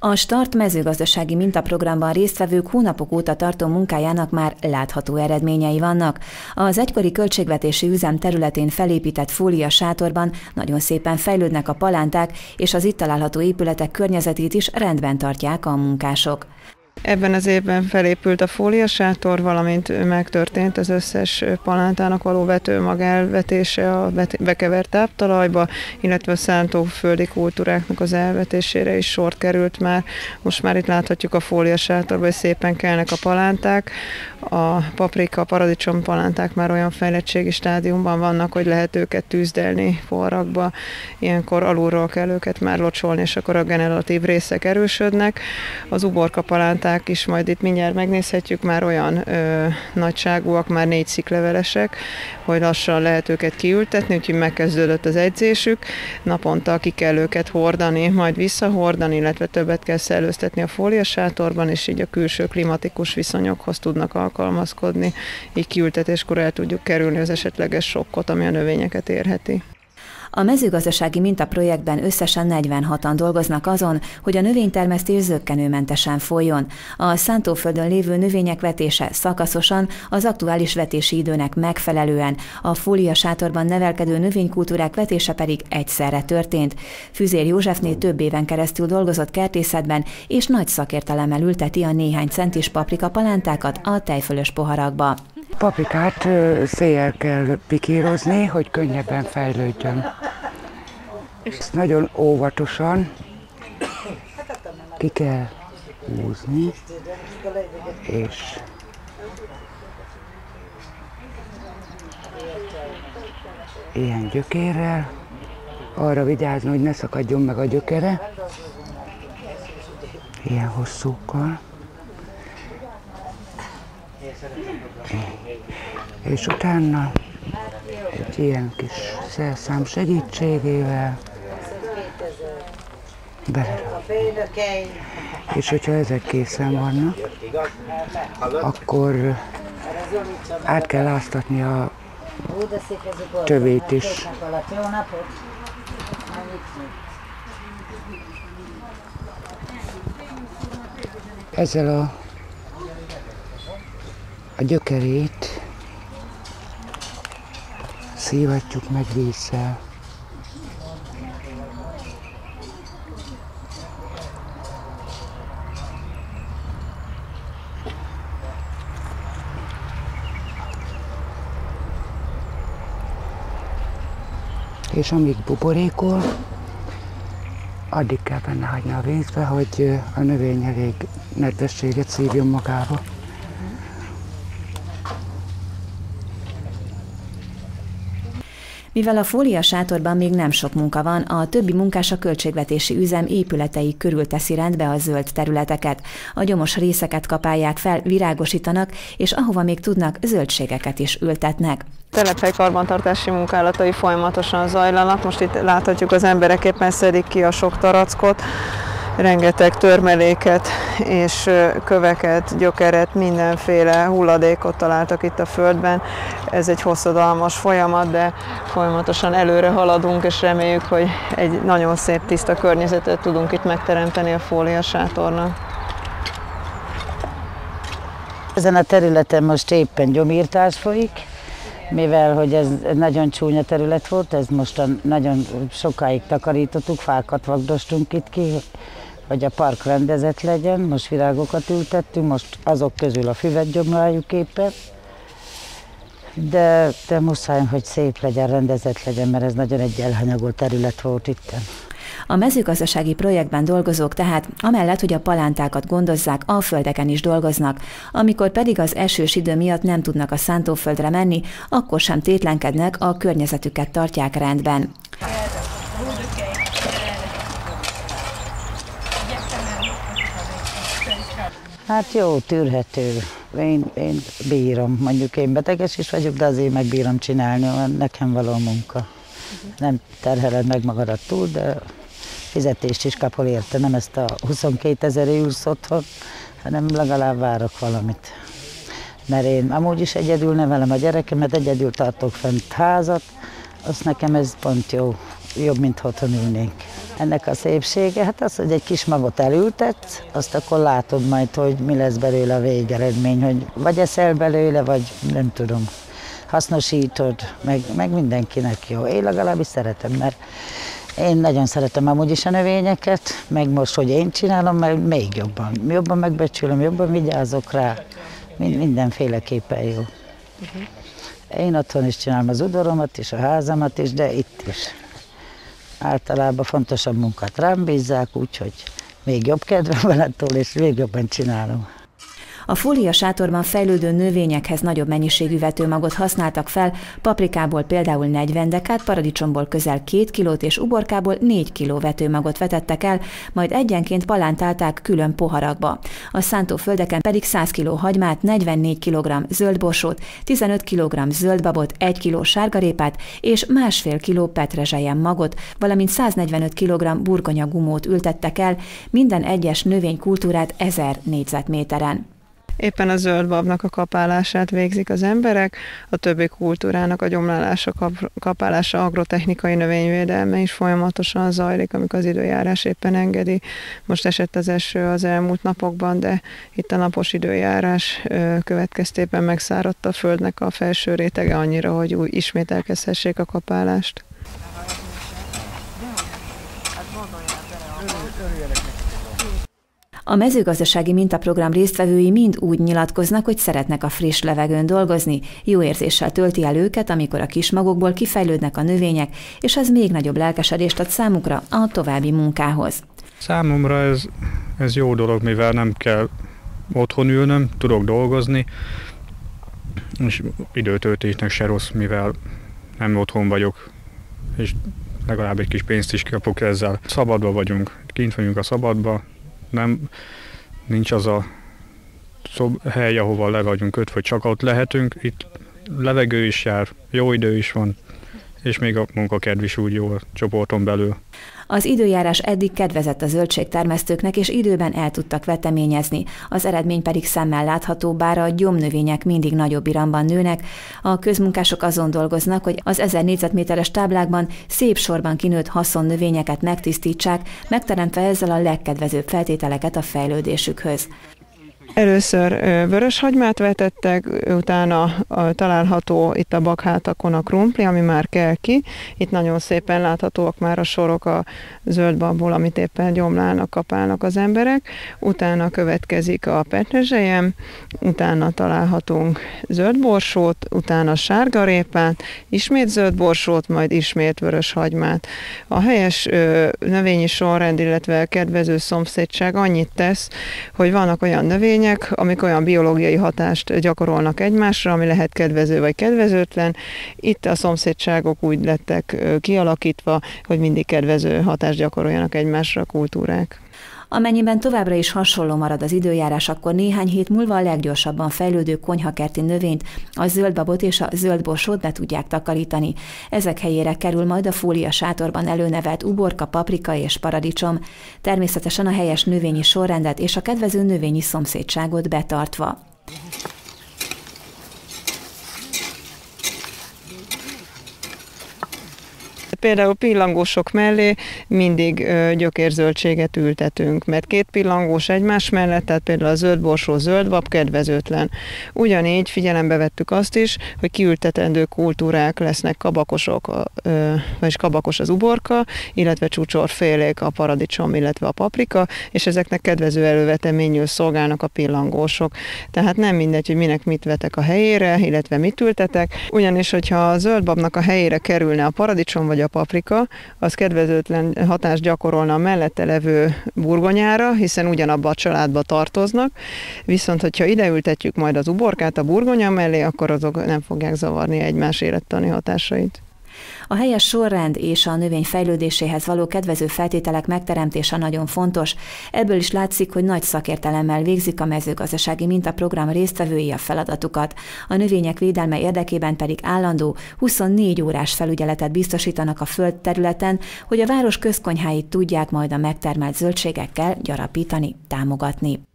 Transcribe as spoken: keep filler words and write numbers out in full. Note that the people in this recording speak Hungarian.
A Start mezőgazdasági mintaprogramban résztvevők hónapok óta tartó munkájának már látható eredményei vannak. Az egykori költségvetési üzem területén felépített fólia sátorban nagyon szépen fejlődnek a palánták, és az itt található épületek környezetét is rendben tartják a munkások. Ebben az évben felépült a fóliasátor, valamint megtörtént az összes palántának való vetőmag elvetése a bekevert táptalajba, illetve a szántóföldi kultúráknak az elvetésére is sor került már. Most már itt láthatjuk a fóliasátorban, hogy szépen kelnek a palánták. A paprika, a paradicsom palánták már olyan fejlettségi stádiumban vannak, hogy lehet őket tűzdelni forrakba. Ilyenkor alulról kell őket már locsolni, és akkor a generatív részek erősödnek. Az uborka palánták is majd itt mindjárt megnézhetjük, már olyan ö, nagyságúak, már négy sziklevelesek, hogy lassan lehet őket kiültetni, úgyhogy megkezdődött az edzésük. Naponta ki kell őket hordani, majd visszahordani, illetve többet kell szellőztetni a fóliasátorban, és így a külső klimatikus viszonyokhoz tudnak alkalmazkodni. Így kiültetéskor el tudjuk kerülni az esetleges sokkot, ami a növényeket érheti. A mezőgazdasági mintaprojektben összesen negyvenhatan dolgoznak azon, hogy a növénytermesztés zökkenőmentesen folyjon. A szántóföldön lévő növények vetése szakaszosan, az aktuális vetési időnek megfelelően, a fóliasátorban nevelkedő növénykultúrák vetése pedig egyszerre történt. Füzér Józsefné több éven keresztül dolgozott kertészetben, és nagy szakértelemmel ülteti a néhány centis paprika palántákat a tejfölös poharakba. Paprikát széjjel kell pikírozni, hogy könnyebben fejlődjön. Ezt nagyon óvatosan ki kell húzni, és ilyen gyökérrel arra vigyázni, hogy ne szakadjon meg a gyökere, ilyen hosszúkkal. És utána egy ilyen kis szerszám segítségével belerakjuk. És hogyha ezek készen vannak, akkor át kell áztatni a tövét is. Ezzel a A gyökerét szívatjuk meg vízzel. És amíg buborékol, addig kell benne hagyni a vízbe, hogy a növény elég nedvességet szívjon magába. Mivel a fóliasátorban még nem sok munka van, a többi munkás a költségvetési üzem épületei körül teszi rendbe a zöld területeket. A gyomos részeket kapálják fel, virágosítanak, és ahova még tudnak, zöldségeket is ültetnek. Telephely karbantartási munkálatai folyamatosan zajlanak. Most itt láthatjuk, az emberek éppen szedik ki a sok tarackot, rengeteg törmeléket és köveket, gyökeret, mindenféle hulladékot találtak itt a földben. Ez egy hosszadalmas folyamat, de folyamatosan előre haladunk, és reméljük, hogy egy nagyon szép, tiszta környezetet tudunk itt megteremteni a fóliasátornak. Ezen a területen most éppen gyomírtás folyik, mivel hogy ez nagyon csúnya terület volt, ez most nagyon sokáig takarítottuk, fákat vagdostunk itt ki, hogy a park rendezett legyen. Most virágokat ültettünk, most azok közül a füvet gyomráljuk éppen. De, de muszáj, hogy szép legyen, rendezett legyen, mert ez nagyon egy elhanyagolt terület volt itt. A mezőgazdasági projektben dolgozók tehát amellett, hogy a palántákat gondozzák, a földeken is dolgoznak. Amikor pedig az esős idő miatt nem tudnak a szántóföldre menni, akkor sem tétlenkednek, a környezetüket tartják rendben. Hát jó, tűrhető. Én, én bírom, mondjuk én beteges is vagyok, de azért megbírom csinálni, mert nekem való munka. Nem terheled meg magadat túl, de fizetést is kapol érte, nem ezt a huszonkétezer ülsz otthon, hanem legalább várok valamit. Mert én amúgy is egyedül nevelem a gyerekemet, egyedül tartok fent házat, azt nekem ez pont jó. jobb, mint otthon ülnénk. Ennek a szépsége, hát az, hogy egy kis magot elültetsz, azt akkor látod majd, hogy mi lesz belőle a végeredmény, hogy vagy eszel belőle, vagy nem tudom, hasznosítod, meg, meg mindenkinek jó. Én legalábbis szeretem, mert én nagyon szeretem amúgy is a növényeket, meg most, hogy én csinálom, mert még jobban. Jobban megbecsülöm, jobban vigyázok rá, mindenféleképpen jó. Én otthon is csinálom az udvaromat is, a házamat is, de itt is. Általában fontosabb munkát rám bízzák, úgyhogy még jobb kedvem van attól, és még jobban csinálom. A fóliasátorban fejlődő növényekhez nagyobb mennyiségű vetőmagot használtak fel, paprikából például negyven dekát, paradicsomból közel két kilót és uborkából négy kiló vetőmagot vetettek el, majd egyenként palántálták külön poharakba. A szántóföldeken pedig száz kiló hagymát, negyvennégy kilogramm zöldborsót, tizenöt kilogramm zöldbabot, egy kiló sárgarépát és másfél kiló petrezselyen magot, valamint száznegyvenöt kilogramm burgonyagumót ültettek el, minden egyes növénykultúrát ezer négyzetméteren. Éppen a zöldbabnak a kapálását végzik az emberek, a többi kultúrának a gyomlálása, kapálása, agrotechnikai növényvédelme is folyamatosan zajlik, amikor az időjárás éppen engedi. Most esett az eső az elmúlt napokban, de itt a napos időjárás következtében megszáradt a földnek a felső rétege annyira, hogy úgy ismét elkezdhessék a kapálást. A mezőgazdasági mintaprogram résztvevői mind úgy nyilatkoznak, hogy szeretnek a friss levegőn dolgozni, jó érzéssel tölti el őket, amikor a kismagokból kifejlődnek a növények, és ez még nagyobb lelkesedést ad számukra a további munkához. Számomra ez, ez jó dolog, mivel nem kell otthon ülnöm, tudok dolgozni, és időtöltésnek se rossz, mivel nem otthon vagyok, és legalább egy kis pénzt is kapok ezzel. Szabadba vagyunk, kint vagyunk a szabadba, nem, nincs az a szob, hely, ahova le vagyunk kötve, hogy csak ott lehetünk. Itt levegő is jár, jó idő is van, és még a munkakedv is úgy jó a csoporton belül. Az időjárás eddig kedvezett a zöldségtermesztőknek, és időben el tudtak veteményezni. Az eredmény pedig szemmel látható, bár a gyomnövények mindig nagyobb iramban nőnek. A közmunkások azon dolgoznak, hogy az ezer négyzetméteres táblákban szép sorban kinőtt haszonnövényeket megtisztítsák, megteremtve ezzel a legkedvezőbb feltételeket a fejlődésükhöz. Először vöröshagymát vetettek, utána található itt a bakhátakon a krumpli, ami már kell ki. Itt nagyon szépen láthatóak már a sorok a zöldbabból, amit éppen gyomlálnak, kapálnak az emberek. Utána következik a petrezselyem, utána találhatunk zöldborsót, utána sárgarépát, ismét zöldborsót, majd ismét vöröshagymát. A helyes növényi sorrend, illetve kedvező szomszédság annyit tesz, hogy vannak olyan növények, amik olyan biológiai hatást gyakorolnak egymásra, ami lehet kedvező vagy kedvezőtlen. Itt a szomszédságok úgy lettek kialakítva, hogy mindig kedvező hatást gyakoroljanak egymásra a kultúrák. Amennyiben továbbra is hasonló marad az időjárás, akkor néhány hét múlva a leggyorsabban fejlődő konyhakerti növényt, a zöldbabot és a zöldborsót be tudják takarítani. Ezek helyére kerül majd a fóliasátorban előnevelt uborka, paprika és paradicsom, természetesen a helyes növényi sorrendet és a kedvező növényi szomszédságot betartva. Például pillangósok mellé mindig gyökérzöldséget ültetünk, mert két pillangós egymás mellett, tehát például a zöldborsó, zöldbab kedvezőtlen. Ugyanígy figyelembe vettük azt is, hogy kiültetendő kultúrák lesznek kabakosok, vagyis kabakos az uborka, illetve csúcsorfélék a paradicsom, illetve a paprika, és ezeknek kedvező előveteményül szolgálnak a pillangósok. Tehát nem mindegy, hogy minek mit vetek a helyére, illetve mit ültetek, ugyanis, hogyha a zöldbabnak a helyére kerülne a paradicsom vagy a paprika, az kedvezőtlen hatást gyakorolna a mellette levő burgonyára, hiszen ugyanabba a családba tartoznak, viszont hogyha ideültetjük majd az uborkát a burgonya mellé, akkor azok nem fogják zavarni egymás élettani hatásait. A helyes sorrend és a növény fejlődéséhez való kedvező feltételek megteremtése nagyon fontos. Ebből is látszik, hogy nagy szakértelemmel végzik a mezőgazdasági mintaprogram résztvevői a feladatukat. A növények védelme érdekében pedig állandó huszonnégy órás felügyeletet biztosítanak a földterületen, hogy a város közkonyháit tudják majd a megtermelt zöldségekkel gyarapítani, támogatni.